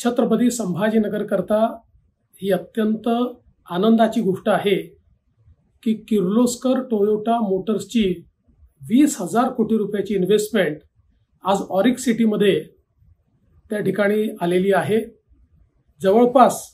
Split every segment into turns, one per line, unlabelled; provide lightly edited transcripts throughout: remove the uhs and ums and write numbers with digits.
छत्रपती संभाजीनगर करता ही अत्यंत आनंदाची गोष्ट आहे की किर्लोस्कर टोयोटा मोटर्सची 20,000 कोटी रुपयाची इन्व्हेस्टमेंट आज ऑरिक सिटीमध्ये त्या ठिकाणी आलेली आहे। जवळपास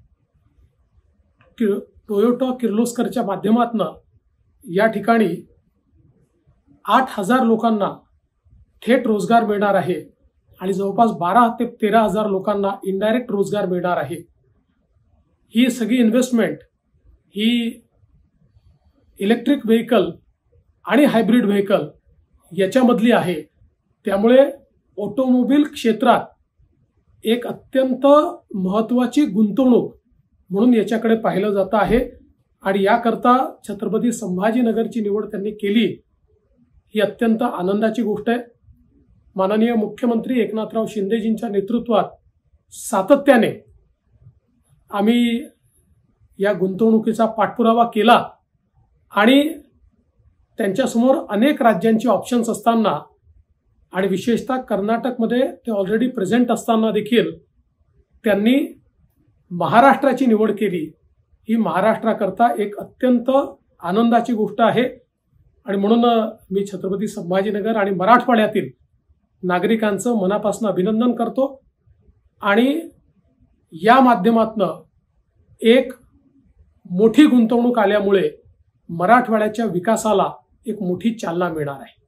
टोयोटा किर्लोस्करच्या माध्यमातून या ठिकाणी 8,000 लोकांना थेट रोजगार मिळणार आहे आणि जवळपास 12 ते 13,000 लोकांना इनडायरेक्ट रोजगार मिळणार आहे। ही सगळी इन्व्हेस्टमेंट ही इलेक्ट्रिक व्हेकल आणि हायब्रिड व्हेकल याच्यामधली आहे। त्यामुळे ऑटोमोबाईल क्षेत्रात एक अत्यंत महत्त्वाची गुंतवणूक म्हणून याच्याकडे पाहिलं जातं आहे आणि याकरता छत्रपती संभाजीनगरची निवड त्यांनी केली ही अत्यंत आनंदाची गोष्ट आहे। माननीय मुख्यमंत्री एकनाथराव शिंदेजींच्या नेतृत्वात सातत्याने आम्ही या गुंतवणुकीचा पाठपुरावा केला आणि त्यांच्यासमोर अनेक राज्यांची ऑप्शन्स असताना आणि विशेषतः कर्नाटकमध्ये ते ऑलरेडी प्रेझेंट असताना देखील त्यांनी महाराष्ट्राची निवड केली। ही महाराष्ट्राकरता एक अत्यंत आनंदाची गोष्ट आहे आणि म्हणून मी छत्रपती संभाजीनगर आणि मराठवाड्यातील नागरिकांचं मनापासून अभिनंदन करतो आणि या माध्यमातून एक मोठी गुंतवणूक आल्यामुळे मराठवाड्याच्या विकासाला एक मोठी चालना मिळणार आहे।